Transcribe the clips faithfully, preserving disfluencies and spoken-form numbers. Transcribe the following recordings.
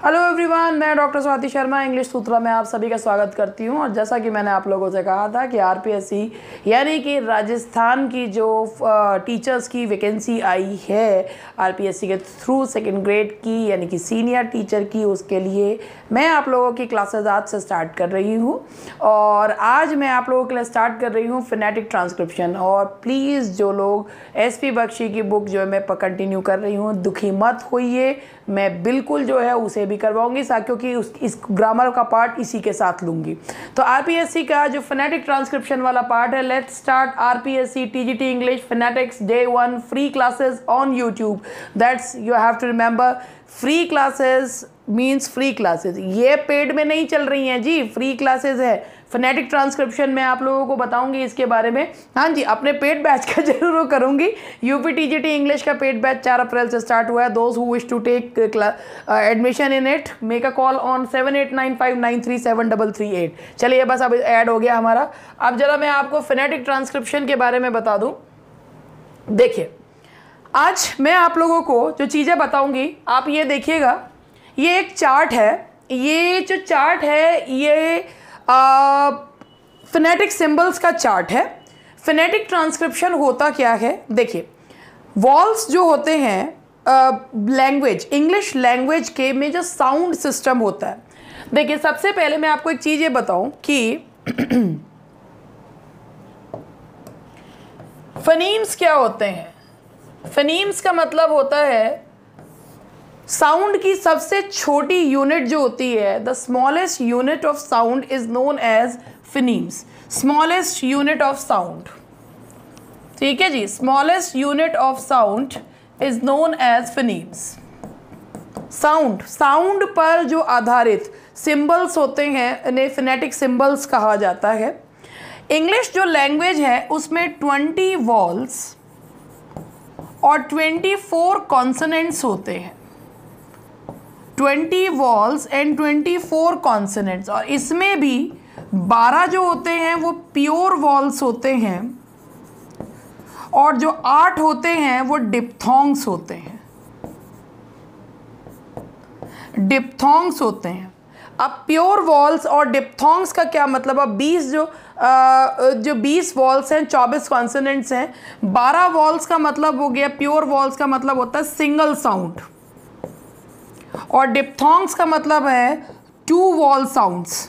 Hello everyone, मैं doctor Swati Sharma English Sutra में आप सभी का स्वागत करती हूं। और जैसा कि मैंने आप लोगों से कहा था कि आरपीएससी यानी कि राजस्थान की जो टीचर्स की वैकेंसी आई है आरपीएससी के थ्रू सेकंड ग्रेड की यानी कि सीनियर टीचर की, उसके लिए मैं आप लोगों की क्लासेस आज से स्टार्ट कर रही हूं। और आज मैं आप लोगों के लिए स्टार्ट कर रही हूं फोनेटिक ट्रांसक्रिप्शन। और प्लीज़ जो लोग एस पी बख्शी की बुक जो है मैं कंटिन्यू कर रही हूँ, दुखी मत होइए, मैं बिल्कुल जो है उसे भी करवाऊंगी क्योंकि उस इस ग्रामर का पार्ट इसी के साथ लूंगी। तो आरपीएससी का जो फोनेटिक ट्रांसक्रिप्शन वाला पार्ट है, let's start RPSC TGT English phonetics day one free classes on YouTube. That's you have to remember, free classes means free classes, ये पेड में नहीं चल रही हैं जी, फ्री क्लासेस है। फोनेटिक ट्रांसक्रिप्शन में आप लोगों को बताऊंगी इसके बारे में। हाँ जी, अपने पेड बैच का जरूर करूंगी। यूपी टीजीटी इंग्लिश का पेड बैच चार अप्रैल से स्टार्ट हुआ है। Those who wish to take admission in it make a call on seven eight nine five nine three seven double three eight. चलिए बस अब ऐड हो गया हमारा। अब जरा मैं आपको फोनेटिक ट्रांसक्रिप्शन के बारे में बता दूं। देखिए, आज मैं आप लोगों को जो चीज़ें बताऊंगी आप ये देखिएगा, ये एक चार्ट है। ये जो चार्ट है ये फोनेटिक सिंबल्स का चार्ट है। फोनेटिक ट्रांसक्रिप्शन होता क्या है, देखिए, वॉल्स जो होते हैं लैंग्वेज इंग्लिश लैंग्वेज के में जो साउंड सिस्टम होता है, देखिए सबसे पहले मैं आपको एक चीज़ ये बताऊं कि फनीम्स क्या होते हैं। फनीम्स का मतलब होता है साउंड की सबसे छोटी यूनिट जो होती है, the smallest unit of sound is known as phonemes. Smallest unit of sound, ठीक है जी, smallest unit of sound is known as phonemes. Sound sound पर जो आधारित सिंबल्स होते हैं इन्हें फोनेटिक सिंबल्स कहा जाता है। इंग्लिश जो लैंग्वेज है उसमें ट्वेंटी वॉल्स और ट्वेंटी फोर कॉन्सोनेंट्स होते हैं। Twenty vowels and twenty four consonants, और इसमें भी बारह जो होते हैं वो प्योर वॉल्स होते हैं और जो आठ होते हैं वो डिप्थोंग्स होते हैं। डिप्थोंग्स होते हैं। अब प्योर वॉल्स और डिप्थोंग्स का क्या मतलब, अब बीस जो आ, जो बीस वॉल्स हैं, चौबीस कॉन्सोनेंट्स हैं, बारह वॉल्स का मतलब हो गया, प्योर वॉल्स का मतलब होता है सिंगल साउंड, और डिप्थोंग्स का मतलब है two vowel sounds.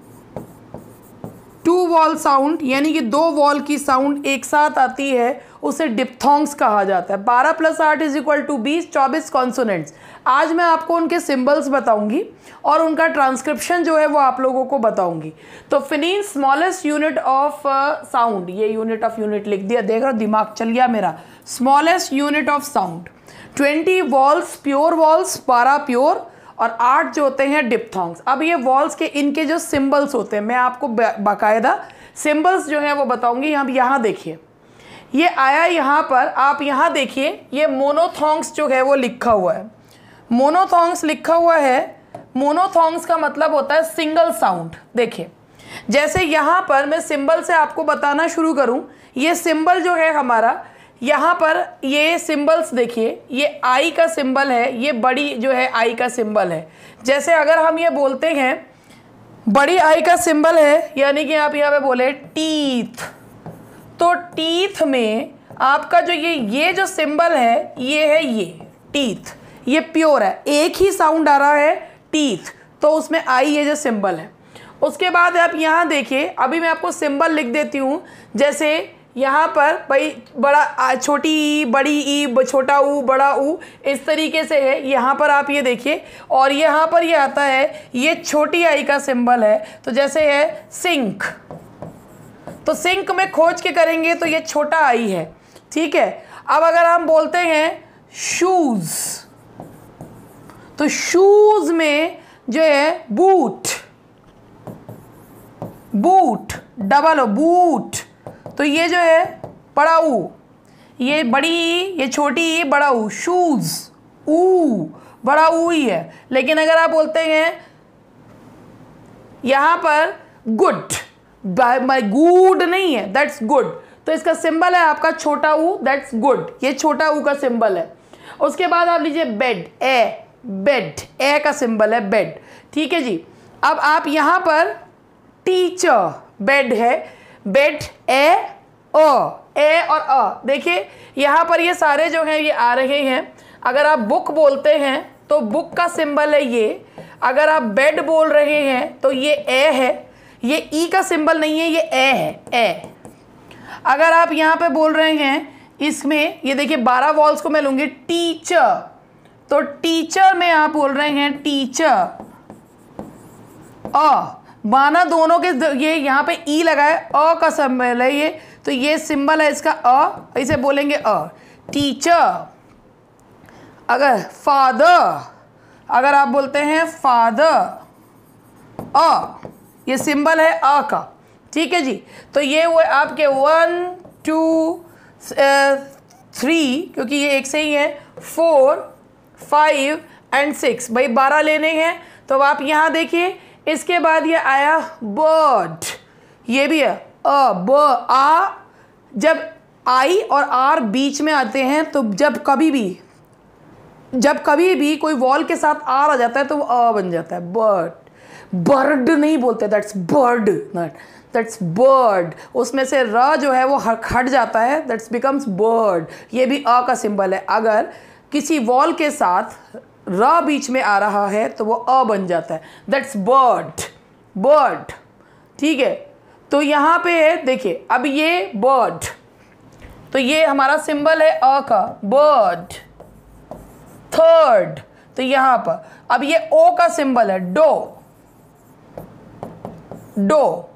Two vowel sound यानी कि दो वॉल की साउंड एक साथ आती है, उसे डिप्थोंग्स कहा जाता है। बारह प्लस आठ इज इक्वल टू बीस, चौबीस कॉन्सोनेंट्स। आज मैं आपको उनके सिंबल्स बताऊंगी और उनका ट्रांसक्रिप्शन जो है वो आप लोगों को बताऊंगी। तो phoneme smallest unit of sound, ये यूनिट ऑफ यूनिट लिख दिया, देख रहा दिमाग चल गया मेरा। Smallest unit of sound, twenty vowels pure vowels, बारह प्योर और आठ जो होते हैं डिप्थोंग्स। अब ये वॉल्स के इनके जो सिंबल्स होते हैं मैं आपको बाकायदा सिंबल्स जो है वो बताऊंगी। यहाँ यहाँ देखिए, ये आया यहाँ पर, आप यहाँ देखिए, ये मोनोथोंग्स जो है वो लिखा हुआ है। मोनोथोंग्स लिखा हुआ है। मोनोथोंग्स का मतलब होता है सिंगल साउंड। देखिए, जैसे यहाँ पर मैं सिंबल से आपको बताना शुरू करूँ, ये सिंबल जो है हमारा, यहाँ पर ये सिंबल्स देखिए, ये आई का सिंबल है, ये बड़ी जो है आई का सिंबल है। जैसे अगर हम ये बोलते हैं बड़ी आई का सिंबल है, यानी कि आप यहाँ पे बोले टीथ, तो टीथ में आपका जो ये ये जो सिंबल है ये है ये टीथ, ये प्योर है, एक ही साउंड आ रहा है टीथ, तो उसमें आई ये जो सिंबल है। उसके बाद आप यहाँ देखिए, अभी मैं आपको सिंबल लिख देती हूँ। जैसे यहाँ पर भाई बड़ा छोटी ई, बड़ी ई, छोटा ऊ, बड़ा ऊ, इस तरीके से है। यहाँ पर आप ये देखिए, और यहाँ पर ये आता है, ये छोटी आई का सिंबल है, तो जैसे है सिंक, तो सिंक में खोज के करेंगे तो ये छोटा आई है, ठीक है। अब अगर हम बोलते हैं शूज, तो शूज में जो है बूट, बूट डबल बूट, तो ये जो है बड़ा ऊ, ये बड़ी ई, ये छोटी ई, बड़ा ऊ, शूज, ऊ बड़ा ऊ ही है। लेकिन अगर आप बोलते हैं यहाँ पर गुड, माई गुड नहीं है, दैट्स गुड, तो इसका सिंबल है आपका छोटा ऊ, दैट्स गुड, ये छोटा ऊ का सिंबल है। उसके बाद आप लीजिए बेड, ए बेड, ए का सिंबल है बेड, ठीक है जी। अब आप यहाँ पर टीचर, बेड है, बेड ए अ, ए और अ, देखिए यहाँ पर ये सारे जो हैं ये आ रहे हैं। अगर आप बुक बोलते हैं तो बुक का सिंबल है ये, अगर आप बेड बोल रहे हैं तो ये ए है, ये ई का सिंबल नहीं है, ये ए है, ए। अगर आप यहाँ पे बोल रहे हैं इसमें, ये देखिए बारह वॉल्स को मैं लूँगी, टीचर, तो टीचर में आप बोल रहे हैं टीचर, अ, माना दोनों के ये यहाँ पे ई लगा है, अ का सिंबल है ये, तो ये सिंबल है इसका अ, इसे बोलेंगे अ, टीचर। अगर फादर, अगर आप बोलते हैं फादर, अ, ये सिंबल है अ का, ठीक है जी। तो ये वो आपके वन टू थ्री, क्योंकि ये एक से ही है, फोर फाइव एंड सिक्स, भाई बारह लेने हैं। तो अब आप यहाँ देखिए, इसके बाद ये आया बर्ड, ये भी है अ, ब, आ। जब आई और आर बीच में आते हैं तो जब कभी भी जब कभी भी कोई वॉल के साथ आर आ जाता है तो वो अ बन जाता है, बर्ड। बर्ड नहीं बोलते, that's bird, not that's bird. उसमें से र जो है वो हट जाता है, दैट्स बिकम्स बर्ड। ये भी अ का सिंबल है। अगर किसी वॉल के साथ र बीच में आ रहा है तो वो अ बन जाता है, दैट्स बर्ड, बर्ड, ठीक है। तो यहाँ पे है देखिए, अब ये बर्ड, तो ये हमारा सिंबल है अ का, बर्ड। थर्ड, तो यहाँ पर अब ये ओ का सिंबल है, डो, डो,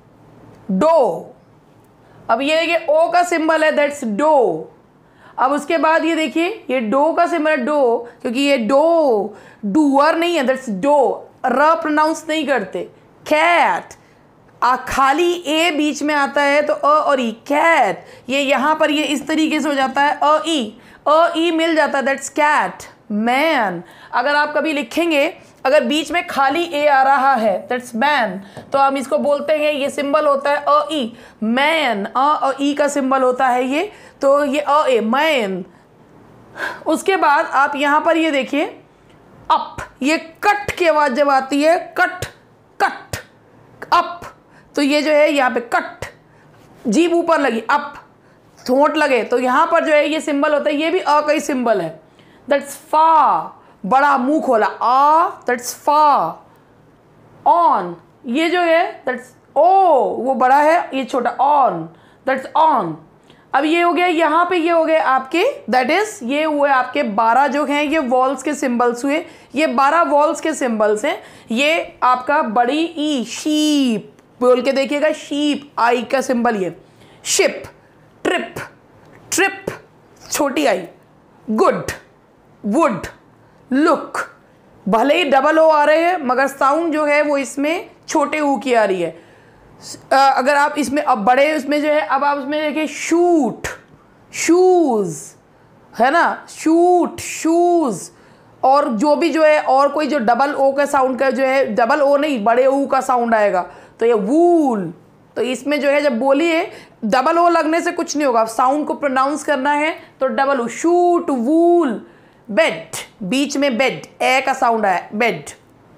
डो। अब ये देखिए ओ का सिंबल है, दैट्स डो। अब उसके बाद ये देखिए, ये डो का सिंबल है, डो, क्योंकि ये डो डूअर नहीं है, दैट्स डो, र प्रोनाउंस नहीं करते। कैट, आ खाली ए बीच में आता है तो अ और ई, कैट। ये यहाँ पर ये इस तरीके से हो जाता है, अ ई, अ ई मिल जाता है, दैट्स कैट। मैन, अगर आप कभी लिखेंगे, अगर बीच में खाली ए आ रहा है, दैट्स मैन, तो हम इसको बोलते हैं, ये सिंबल होता है अ ई, मैन। अ और ई का सिंबल होता है ये, तो ये अ ए, मैन। उसके बाद आप यहाँ पर ये देखिए, अप, ये कट की आवाज़ जब आती है, कट, कट, अप, तो ये जो है यहाँ पे कट, जीभ ऊपर लगी, अप, ठोंठ लगे, तो यहाँ पर जो है ये सिंबल होता है, ये भी अ का ही सिंबल है, दैट्स फा, बड़ा मुंह खोला, आ, दैट्स फा। ऑन, ये जो है दैट्स ओ, वो बड़ा है, ये छोटा, ऑन, दैट्स ऑन। अब ये हो गया, यहाँ पे ये हो गए आपके, दैट इज ये हुए आपके बारह जो हैं ये वॉल्स के सिंबल्स हुए, ये बारह वॉल्स के सिंबल्स हैं। ये आपका बड़ी ई, शीप बोल के देखिएगा, शीप, आई का सिंबल ये, शिप, ट्रिप, ट्रिप, छोटी आई, गुड, वुड, लुक। भले ही डबल ओ आ रहे हैं मगर साउंड जो है वो इसमें छोटे ऊ की आ रही है। अगर आप इसमें अब बड़े उसमें जो है, अब आप उसमें देखिए, शूट, शूज़, है ना, शूट, शूज़। और जो भी जो है, और कोई जो डबल ओ का साउंड का जो है, डबल ओ नहीं, बड़े ऊ का साउंड आएगा, तो ये वूल। तो इसमें जो है जब बोलिए, डबल ओ लगने से कुछ नहीं होगा, साउंड को प्रोनाउंस करना है तो double O, shoot, wool. Bed, बीच में बेड, ए का साउंड आया, बेड।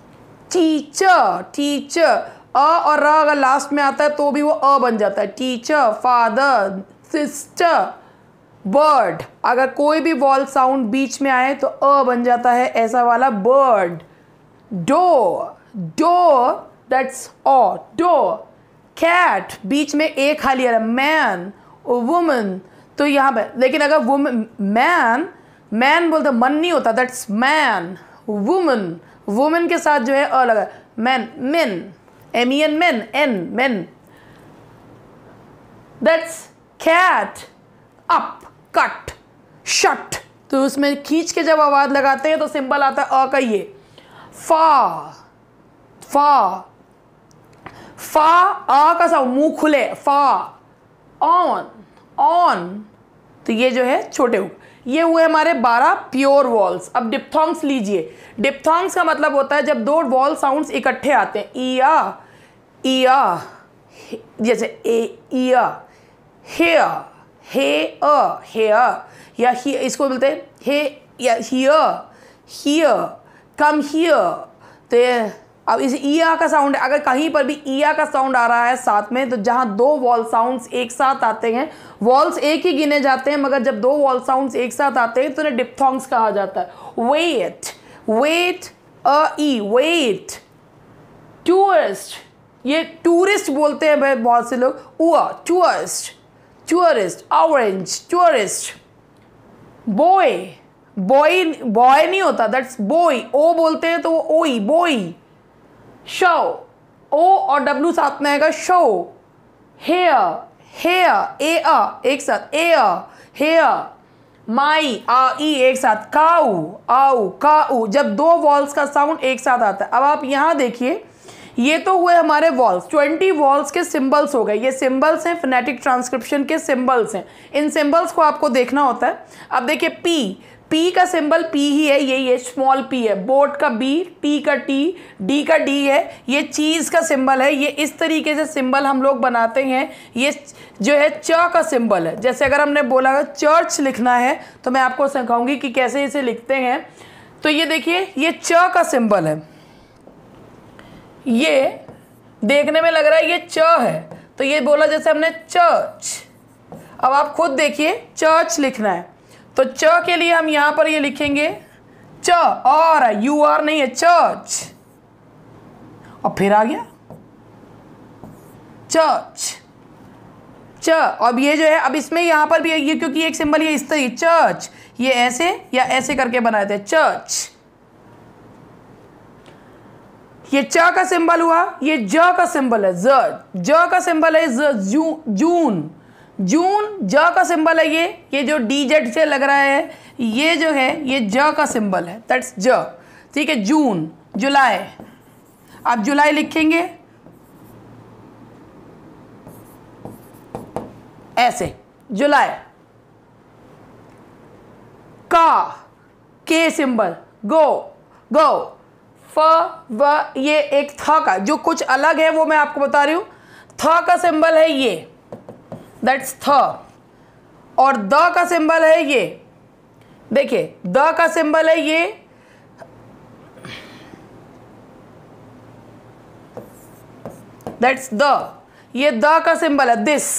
टीचर, टीचर, अ और र अगर लास्ट में आता है तो भी वो अ बन जाता है, टीचर, फादर, सिस्टर। बर्ड, अगर कोई भी वॉल साउंड बीच में आए तो अ बन जाता है, ऐसा वाला, बर्ड। डोर, डोर, दैट्स ऑ, डोर। कैट, बीच में ए खाली आ रहा है, मैन, वुमन, तो यहाँ पे, लेकिन अगर वुमन, मैन, मैन बोलते मन नहीं होता, दैट्स मैन। वुमन, वुमन के साथ जो है अ लगा, man, men, M E N, men, N, men. That's cat. Up, cut, shut, तो उसमें खींच के जब आवाज़ लगाते हैं तो सिंबल आता है अ का, ये। फा, फा, फा, आ का साउंड, मुंह खुले, फा। ऑन, ऑन, तो ये जो है छोटे हो। ये हुए हमारे बारह प्योर वॉल्स। अब डिप्थोंग्स लीजिए। डिप्थोंग्स का मतलब होता है जब दो वॉल साउंड्स इकट्ठे आते हैं, इया, इया, जैसे ए, इया, हेयर, हे, अ, हेयर, या ही, इसको बोलते हैं हे, या हियर, हियर, कम हियर। तो अब इस ई आ का साउंड, अगर कहीं पर भी ई आ का साउंड आ रहा है साथ में, तो जहाँ दो वॉल साउंड्स एक साथ आते हैं, वॉल्स एक ही गिने जाते हैं, मगर जब दो वॉल साउंड्स एक साथ आते हैं तो उन्हें डिप्थोंग्स कहा जाता है। वेट, वेट, अ ई, वेट। टूरिस्ट, ये टूरिस्ट बोलते हैं भाई बहुत से लोग, उआ, tourist, tourist. Orange, tourist. Boy, boy, boy नहीं होता, दैट्स बॉय, ओ बोलते हैं तो वो ओई, बॉय। शो, ओ और डब्ल्यू साथ में आएगा, शो। हेयर, हेयर, ए आ एक साथ, ए आ, हेयर। माई, आ ई एक साथ, काऊ, आऊ, काऊ। जब दो वॉल्स का साउंड एक साथ आता है। अब आप यहाँ देखिए, ये तो हुए हमारे वॉल्स, ट्वेंटी वॉल्स के सिंबल्स हो गए। ये सिंबल्स हैं, फोनेटिक ट्रांसक्रिप्शन के सिंबल्स हैं। इन सिंबल्स को आपको देखना होता है। अब देखिए पी, पी का सिंबल पी ही है, यही है, स्मॉल पी है। बोट का बी, टी का टी, डी का डी है। ये चीज़ का सिंबल है। ये इस तरीके से सिंबल हम लोग बनाते हैं। ये जो है च का सिंबल है। जैसे अगर हमने बोला चर्च लिखना है तो मैं आपको सिखाऊंगी कि कैसे इसे लिखते हैं। तो ये देखिए, ये च का सिंबल है। ये देखने में लग रहा है ये च है, तो ये बोला जैसे हमने चर्च। अब आप खुद देखिए, चर्च लिखना है तो च के लिए हम यहां पर ये लिखेंगे च, और यू आर नहीं है, चर्च। और फिर आ गया चर्च, च। अब ये जो है, अब इसमें यहां पर भी ये, क्योंकि एक सिंबल ये इस तरीके, चर्च, ये ऐसे या ऐसे करके बनाए थे, चर्च। ये च का सिंबल हुआ, ये ज का सिंबल है, ज। ज का सिंबल है ज, जू, जून, जून। ज का सिंबल है ये, ये जो डी जेड से लग रहा है, ये जो है ये ज का सिंबल है, दैट्स ज। ठीक है, जून, जुलाई। आप जुलाई लिखेंगे ऐसे, जुलाई। का, के सिंबल, गो, गो। फ, व, ये एक थ का, जो कुछ अलग है वो मैं आपको बता रही हूं। थ का सिंबल है ये, दैट्स थ। और द का सिंबल है ये, देखिए द का सिंबल है ये, दैट्स द। ये द का सिंबल है, दिस,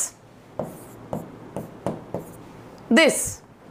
दिस।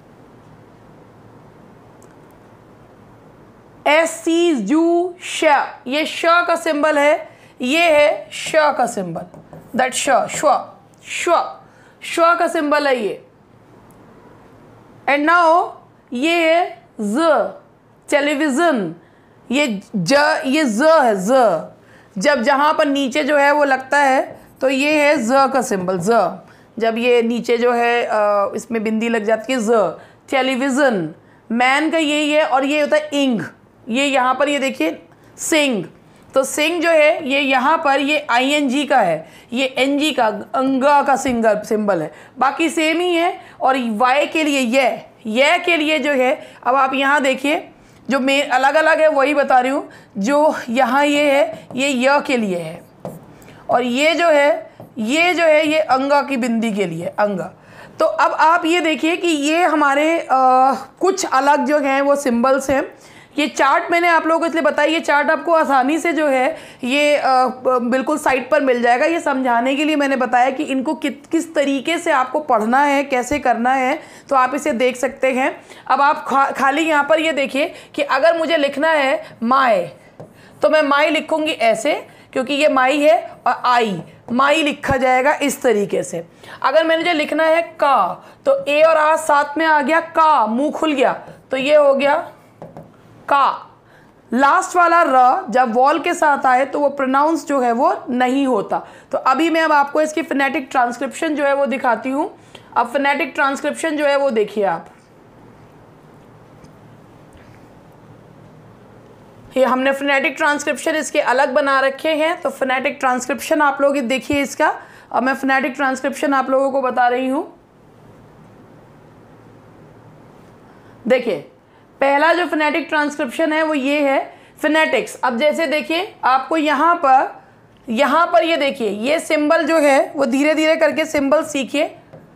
एस सी जू श, ये श का सिंबल है, ये है श का सिंबल, दैट श, श्व, श्व, श्व का सिंबल है ये। एंड नाउ ये है ज, टेलीविजन। ये ज, ये ज है, ज। जब जहाँ पर नीचे जो है वो लगता है तो ये है ज का सिंबल, ज। जब ये नीचे जो है आ, इसमें बिंदी लग जाती है, ज। टेलीविज़न, मैन का यही है। और ये होता है इंग, ये यहाँ पर ये देखिए सिंग। तो सिंग जो है ये यहाँ पर ये आई एन जी का है, ये एन जी का, अंगा का सिंगल सिंबल है। बाकी सेम ही है। और वाई के लिए ये, ये के लिए जो है, अब आप यहाँ देखिए, जो मैं अलग अलग है वही बता रही हूँ। जो यहाँ ये है, ये य के लिए है। और ये जो है, ये जो है ये अंगा की बिंदी के लिए, अंगा। तो अब आप ये देखिए कि ये हमारे आ, कुछ अलग जो हैं वो सिंबल्स हैं। ये चार्ट मैंने आप लोगों को इसलिए बताया, ये चार्ट आपको आसानी से जो है ये आ, बिल्कुल साइट पर मिल जाएगा। ये समझाने के लिए मैंने बताया कि इनको कि, किस तरीके से आपको पढ़ना है, कैसे करना है, तो आप इसे देख सकते हैं। अब आप खा, खाली यहाँ पर ये देखिए कि अगर मुझे लिखना है माई, तो मैं माई लिखूँगी ऐसे, क्योंकि ये माई है, और आई, माई लिखा जाएगा इस तरीके से। अगर मैंने जो लिखना है का, तो ए और आ साथ में आ गया, का, मुंह खुल गया, तो ये हो गया का। लास्ट वाला र जब वॉल के साथ आए तो वो प्रोनाउंस जो है वो नहीं होता। तो अभी मैं अब आपको इसकी फोनेटिक ट्रांसक्रिप्शन जो है वो दिखाती हूँ। अब फोनेटिक ट्रांसक्रिप्शन जो है वो देखिए आप, ये हमने फोनेटिक ट्रांसक्रिप्शन इसके अलग बना रखे हैं। तो फोनेटिक ट्रांसक्रिप्शन आप लोग देखिए इसका। अब मैं फोनेटिक ट्रांसक्रिप्शन आप लोगों को बता रही हूँ। देखिए पहला जो फोनेटिक ट्रांसक्रिप्शन है वो ये है फोनेटिक्स। अब जैसे देखिए आपको यहाँ पर यहाँ पर ये देखिए ये सिंबल जो है वो धीरे धीरे करके सिंबल सीखिए।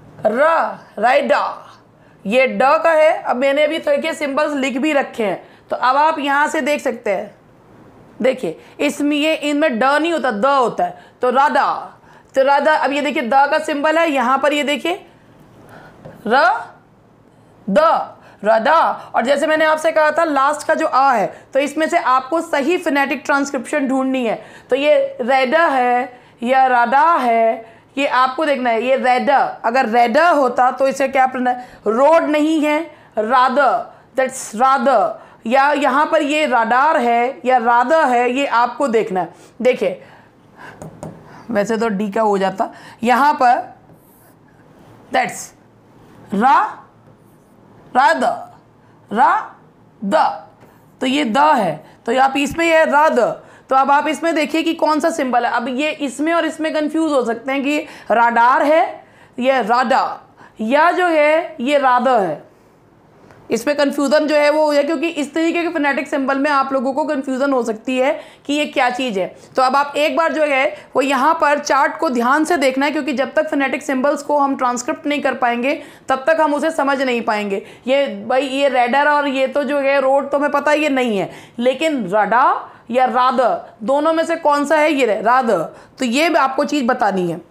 र, राइट, डा, ये ड का है। अब मैंने अभी थोड़े के सिंबल्स लिख भी रखे हैं, तो तो अब आप यहाँ से देख सकते हैं, देखिए इसमें ये इनमें ड नहीं होता, द होता है, तो राधा, तो राधा। अब ये देखिए द का सिंबल है यहाँ पर, ये देखिए र द, राधा। और जैसे मैंने आपसे कहा था लास्ट का जो आ है, तो इसमें से आपको सही फिनेटिक ट्रांसक्रिप्शन ढूंढनी है। तो ये रेडा है या राधा है, ये आपको देखना है। ये रेडा, अगर रेडा होता तो इसे क्या पढ़ना है, रोड नहीं है, रादर, दैट्स रादर। या यहाँ पर ये राडार है या राधा है, ये आपको देखना है। देखिए वैसे तो डी का हो जाता, यहाँ पर दैट्स रा राध, रा द, तो ये द है, तो आप इसमें ये राध। तो अब आप इसमें देखिए कि कौन सा सिंबल है। अब ये इसमें और इसमें कंफ्यूज हो सकते हैं कि राडार है, ये राडा, या जो है ये राधा है। इसमें कन्फ्यूज़न जो है वो हो जाए, क्योंकि इस तरीके के फोनेटिक सिंबल में आप लोगों को कन्फ्यूज़न हो सकती है कि ये क्या चीज़ है। तो अब आप एक बार जो है वो यहाँ पर चार्ट को ध्यान से देखना है, क्योंकि जब तक फोनेटिक सिंबल्स को हम ट्रांसक्रिप्ट नहीं कर पाएंगे तब तक हम उसे समझ नहीं पाएंगे। ये भाई ये रेडर और ये तो जो है रोड तो हमें पता ये नहीं है, लेकिन राडा या राधर दोनों में से कौन सा है, ये राधर। तो ये आपको चीज़ बतानी है।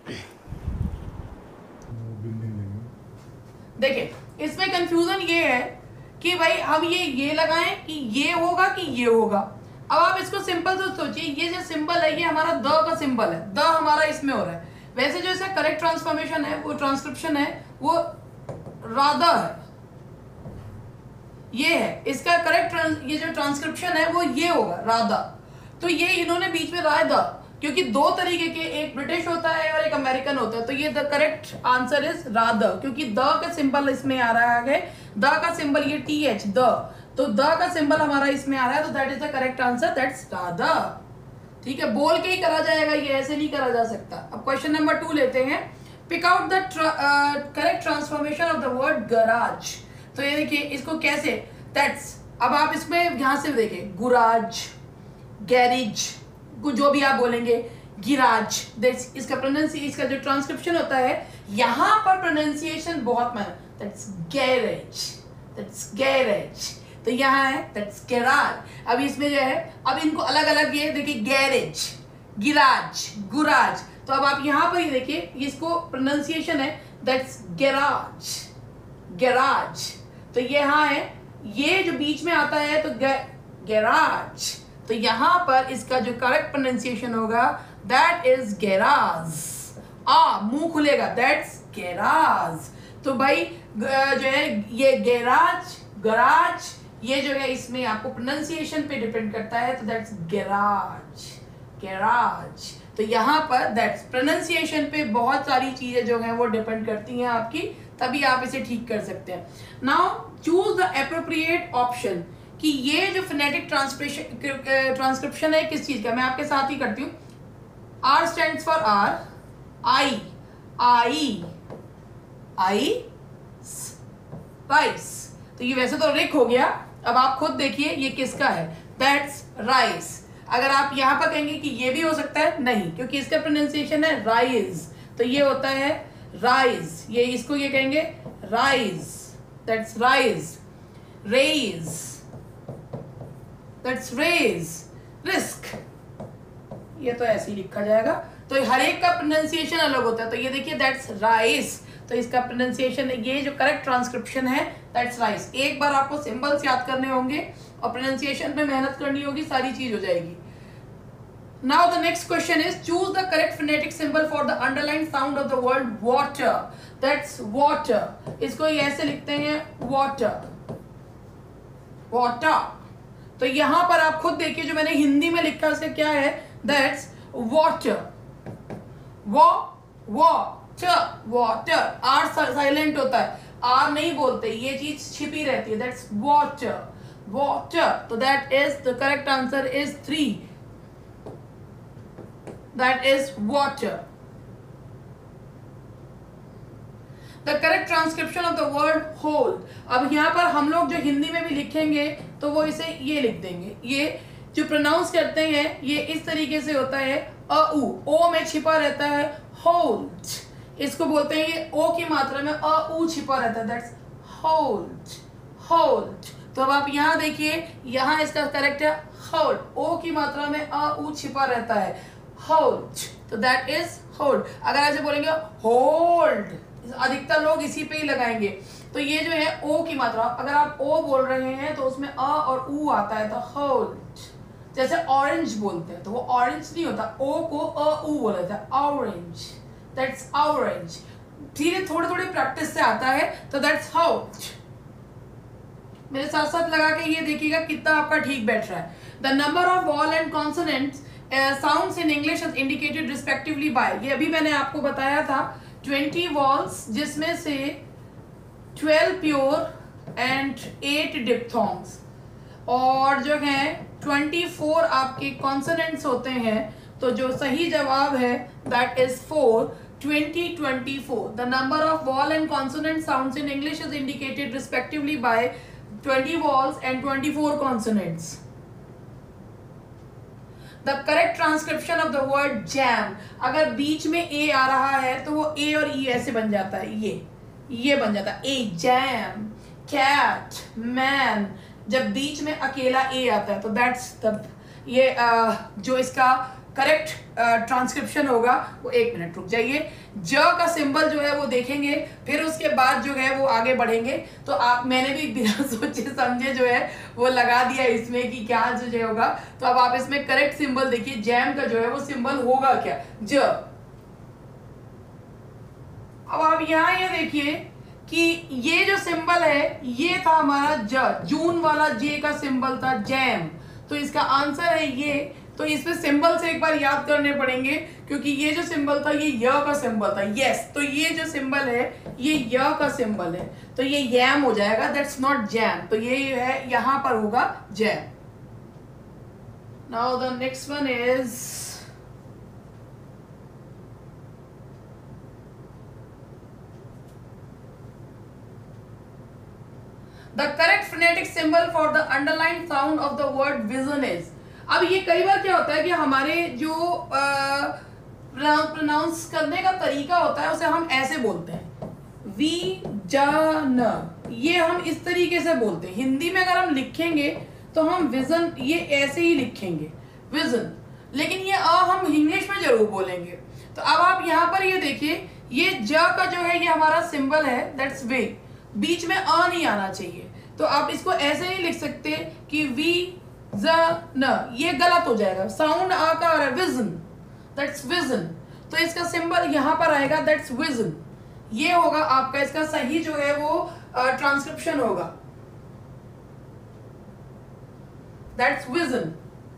देखिए इसमें कंफ्यूजन ये है कि भाई हम ये ये लगाएं कि ये होगा कि ये होगा। अब आप इसको सिंपल से सोचिए, ये जो सिंबल है ये हमारा द का सिंबल है, द हमारा इसमें हो रहा है। वैसे जो इसका करेक्ट ट्रांसफॉर्मेशन है, वो ट्रांसक्रिप्शन है, वो राधा है, ये है इसका करेक्ट। ये जो ट्रांसक्रिप्शन है वो ये होगा राधा। तो ये इन्होंने बीच में राधा, क्योंकि दो तरीके के, एक ब्रिटिश होता है और एक अमेरिकन होता है, तो ये the correct answer is Radha, क्योंकि द का सिंबल इसमें आ रहा है, द का सिंबल ये टी एच द, तो द का सिंबल हमारा इसमें आ रहा है, तो that is the correct answer, that's Radha. ठीक है, बोल के ही करा जाएगा, ये ऐसे नहीं करा जा सकता। अब क्वेश्चन नंबर टू लेते हैं। Pick out the correct transformation of the word garage. तो ये देखिए इसको कैसे, दैट्स, अब आप इसमें ध्यान से देखिए, गुराज, गैरेज, जो भी आप बोलेंगे, गिराज, दैट्स इसका प्रोनाउंसिएशन, इसका जो ट्रांसक्रिप्शन होता है यहाँ पर प्रोनाउंसिएशन बहुत मायने, दैट्स गैरेज, दैट्स गैरेज। तो यहाँ है दैट्स गैराज। अब इसमें जो है, अब इनको अलग अलग ये देखिए, गैरेज, गिराज, गुराज। तो अब आप यहाँ पर ये देखिए, इसको प्रोनाउंसिएशन है दैट्स गैराज, गैराज। तो ये यहाँ है, ये जो बीच में आता है तो गैराज, तो यहाँ पर इसका जो करेक्ट प्रोनाउंसिएशन होगा दैट इज गैराज। आ मुंह खुलेगा, दैट्स गैराज। तो भाई जो है ये गैराज, गराज, ये जो है इसमें आपको प्रोनाउंसिएशन पे डिपेंड करता है, तो दैट्स गैराज, गैराज। तो यहाँ पर दैट्स प्रोनाउंसिएशन पे बहुत सारी चीजें जो हैं वो डिपेंड करती हैं आपकी, तभी आप इसे ठीक कर सकते हैं। Now choose the appropriate option, कि ये जो फोनेटिक ट्रांसक्रिप्शन है किस चीज का, मैं आपके साथ ही करती हूँ। R stands for R, I, I, I, rice. तो ये वैसे तो रिक हो गया, अब आप खुद देखिए ये किसका है, दैट्स राइस। अगर आप यहाँ पर कहेंगे कि ये भी हो सकता है, नहीं, क्योंकि इसका प्रोनाउंसिएशन है राइज, तो ये होता है राइज। ये इसको ये कहेंगे rise, that's rise. Raise, that's raise. Risk, ये तो ऐसे ही लिखा जाएगा। तो हर एक का प्रोनाउंसिएशन अलग होता है। तो ये देखिए दैट्स राइस, तो इसका प्रोनाउंसिएशन है, ये जो करेक्ट ट्रांसक्रिप्शन है दैट्स राइस। एक बार आपको सिंबल्स याद करने होंगे और प्रोनाउंसिएशन पे मेहनत करनी होगी, सारी चीज हो जाएगी। Now the next question is choose the correct phonetic symbol for the underline sound of the word water, that's water. इसको ये ऐसे लिखते हैं, वाटर, वाटर। तो यहां पर आप खुद देखिए, जो मैंने हिंदी में लिखा उसका क्या है, दैट्स वाटर, वो वाटर, वाटर। आर साइलेंट होता है, आर नहीं बोलते, ये चीज छिपी रहती है, दैट्स वाटर, वाटर। तो that is the correct answer is three, that is water. The correct transcription of the word whole. अब यहाँ पर हम लोग जो हिंदी में भी लिखेंगे तो वो इसे ये लिख देंगे, ये जो प्रोनाउंस करते हैं ये इस तरीके से होता है, अ उ, ओ में छिपा रहता है होल्ड, इसको बोलते हैं, ये ओ की मात्रा में अ उ छिपा रहता है, दैट्स होल्ड, होल्ड। तो अब आप यहाँ देखिए, यहाँ इसका करेक्ट है होल्ड, ओ की मात्रा में अ उ छिपा रहता है, होल्ड, तो दैट इज होल्ड। अगर ऐसे बोलेंगे होल्ड, अधिकतर लोग इसी पे ही लगाएंगे। तो ये जो है ओ की मात्रा, अगर आप ओ बोल रहे हैं तो उसमें अ और उ आता है, तो होल्ड। जैसे ऑरेंज बोलते हैं तो वो ऑरेंज नहीं होता, ओ को अ उ बोला जाता है, ऑरेंज, दैट्स ऑरेंज। धीरे थोड़ी थोड़ी प्रैक्टिस से आता है, तो दैट्स होल्ड। मेरे साथ साथ लगा के ये देखिएगा कितना आपका ठीक बैठ रहा है। The number of vowel and consonants sounds in English is indicated respectively by, ये अभी मैंने आपको बताया था, ट्वेंटी वॉल्स जिसमें से twelve pure and eight diphthongs, और जो है ट्वेंटी फोर आपके कॉन्सोनेंट्स होते हैं। तो जो सही जवाब है that is four, twenty, twenty four. The number of vowel and consonant sounds in English is indicated respectively by twenty vowels and twenty four consonants. The correct transcription of the word jam, अगर बीच में ए आ रहा है तो वो ए और ई ऐसे बन जाता है, ये ये बन जाता है ए जैम, कैट, मैन। जब बीच में अकेला ए आता है तो दैट्स द, ये आ, जो इसका करेक्ट ट्रांसक्रिप्शन होगा वो, एक मिनट रुक जाइए, ज का सिंबल जो है वो देखेंगे, फिर उसके बाद जो है वो आगे बढ़ेंगे। तो आप, मैंने भी बिना सोचे समझे जो है वो लगा दिया इसमें कि क्या जो है होगा। तो अब आप इसमें करेक्ट सिंबल देखिए, जैम का जो है वो सिंबल होगा क्या, ज। अब आप यहाँ ये देखिए कि ये जो सिंबल है ये था हमारा ज, जून वाला जे का सिंबल था जैम, तो इसका आंसर है ये। तो इसमें सिंबल से एक बार याद करने पड़ेंगे, क्योंकि ये जो सिंबल था ये य का सिंबल था, यस। तो ये जो सिंबल है ये य का सिंबल है, तो ये यैम हो जाएगा, दैट्स नॉट जैम। तो ये है, यहां पर होगा jam. Now the next one is the correct phonetic symbol for the underline sound of the word vision is. अब ये कई बार क्या होता है कि हमारे जो प्रोनाउंस करने का तरीका होता है उसे हम ऐसे बोलते हैं, वी जन, ये हम इस तरीके से बोलते हैं। हिंदी में अगर हम लिखेंगे तो हम विजन ये ऐसे ही लिखेंगे, विजन, लेकिन ये अ हम इंग्लिश में जरूर बोलेंगे। तो अब आप यहाँ पर ये देखिए, ये ज का जो है ये हमारा सिंबल है, दैट्स वे, बीच में अ नहीं आना चाहिए। तो आप इसको ऐसे नहीं लिख सकते कि वी ज न, ये गलत हो जाएगा, साउंड आ का आ रहा है विजन, दैट्स विजन। तो इसका सिंबल यहाँ पर आएगा, दैट्स विजन, ये होगा आपका इसका सही जो है वो ट्रांसक्रिप्शन uh, होगा, that's vision.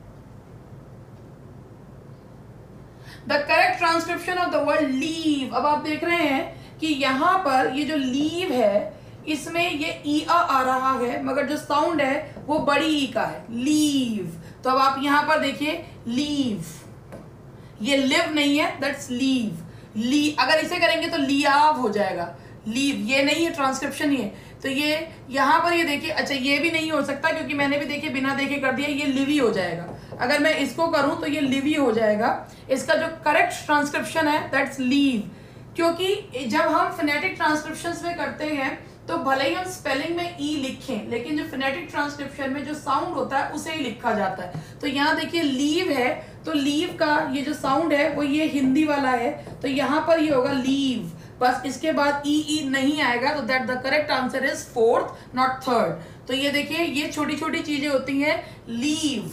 The correct transcription of the word leave. अब आप देख रहे हैं कि यहाँ पर ये जो लीव है इसमें ये ई आ आ रहा है, मगर जो साउंड है वो बड़ी ई का है, लीव। तो अब आप यहाँ पर देखिए, लीव, ये लिव नहीं है, दैट्स लीव, ली। अगर इसे करेंगे तो लियाव हो जाएगा, लीव, ये नहीं है, ट्रांसक्रिप्शन ही है। तो ये यहाँ पर ये देखिए, अच्छा ये भी नहीं हो सकता क्योंकि मैंने भी देखिए बिना देखे कर दिया, ये लिवी हो जाएगा। अगर मैं इसको करूँ तो ये लिवी हो जाएगा। इसका जो करेक्ट ट्रांसक्रिप्शन है दैट्स लीव, क्योंकि जब हम फोनेटिक ट्रांसक्रिप्शंस में करते हैं तो भले ही हम स्पेलिंग में ई लिखें, लेकिन जो फोनेटिक ट्रांसक्रिप्शन में जो साउंड होता है उसे ही लिखा जाता है। तो यहाँ देखिए लीव है, तो लीव का ये जो साउंड है वो ये हिंदी वाला है, तो यहाँ पर ये होगा लीव, बस इसके बाद ई ई नहीं आएगा। तो that the correct answer is fourth, not third. तो ये देखिए, ये छोटी छोटी चीजें होती हैं, leave.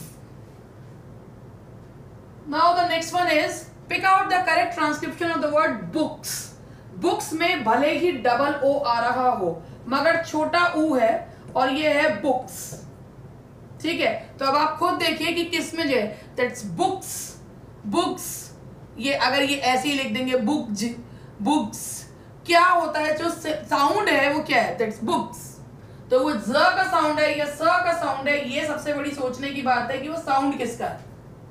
Now the next one is pick out the correct transcription of the word books. Books में भले ही डबल ओ आ रहा हो मगर छोटा ऊ है और ये है बुक्स, ठीक है। तो अब आप खुद देखिए कि किस में जो है, दैट्स बुक्स, बुक्स। ये अगर ये ऐसे ही लिख देंगे बुक्स, बुक्स, क्या होता है जो साउंड है वो क्या है, दैट्स बुक्स। तो वो ज का साउंड है या स का साउंड है, ये सबसे बड़ी सोचने की बात है कि वो साउंड किसका है।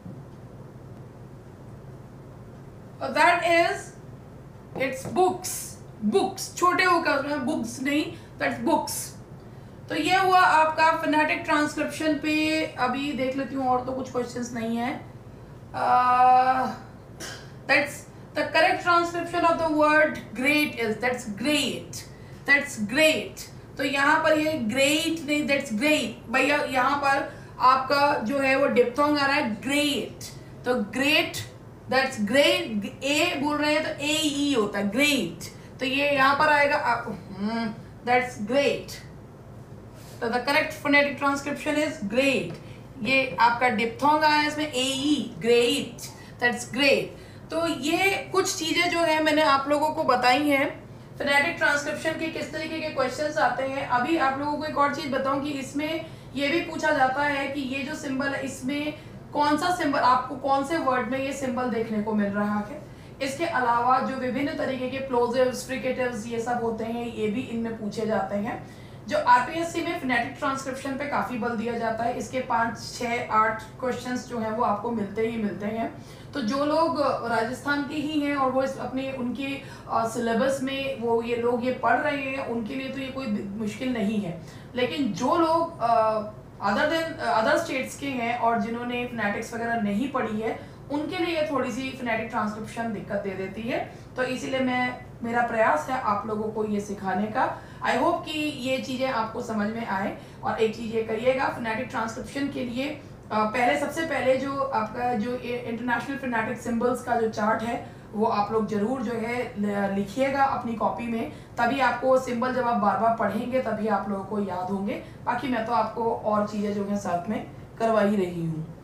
That is it's books, books, छोटे ऊ का, उसमें बुक्स नहीं, दैट्स बुक्स। तो ये हुआ आपका फोनेटिक ट्रांसक्रिप्शन पे। अभी देख लेती हूँ और तो कुछ क्वेश्चंस नहीं है। That's the correct transcription of the word great is, that's great, that's great. तो यहाँ पर ये ग्रेट नहीं, दैट्स ग्रेट भैया, यहाँ पर आपका जो है वो डिप्थोंग आ रहा है ग्रेट, तो ग्रेट दैट्स ग्रेट, ए बोल रहे हैं तो ए ई होता है ग्रेट, तो ये यहाँ पर आएगा दैट्स ग्रेट, तो the correct phonetic transcription is great. ये आपका डिप्थोंग आया है इसमें ए ई, ग्रेट, दैट्स ग्रेट। तो ये कुछ चीजें जो है मैंने आप लोगों को बताई हैं फोनेटिक ट्रांसक्रिप्शन के किस तरीके के क्वेश्चंस आते हैं। अभी आप लोगों को एक और चीज बताऊं कि इसमें ये भी पूछा जाता है कि ये जो सिंबल है इसमें कौन सा सिंबल, आपको कौन से वर्ड में ये सिंबल देखने को मिल रहा है। इसके अलावा जो विभिन्न तरीके के प्लोजिव्स, फ्रिकेटिव्स ये सब होते हैं, ये भी इनमें पूछे जाते हैं। जो आरपीएससी में फोनेटिक ट्रांसक्रिप्शन पे काफी बल दिया जाता है, इसके पाँच छः आठ क्वेश्चंस जो हैं वो आपको मिलते ही मिलते हैं। तो जो लोग राजस्थान के ही हैं और वो इस अपने उनके सिलेबस में वो ये लोग ये पढ़ रहे हैं, उनके लिए तो ये कोई मुश्किल नहीं है। लेकिन जो लोग अदर देन अदर स्टेट्स के हैं और जिन्होंने फोनेटिक्स वगैरह नहीं पढ़ी है, उनके लिए थोड़ी सी फोनेटिक ट्रांसक्रिप्शन दिक्कत दे देती है। तो इसीलिए मैं मेरा प्रयास है आप लोगों को ये सिखाने का। आई होप कि ये चीज़ें आपको समझ में आए। और एक चीज़ ये करिएगा, फोनेटिक ट्रांसक्रिप्शन के लिए पहले सबसे पहले जो आपका जो इंटरनेशनल फोनेटिक सिंबल्स का जो चार्ट है वो आप लोग जरूर जो है लिखिएगा अपनी कॉपी में, तभी आपको सिंबल जब आप बार बार पढ़ेंगे तभी आप लोगों को याद होंगे। बाकी मैं तो आपको और चीज़ें जो है साथ में करवा ही रही हूँ।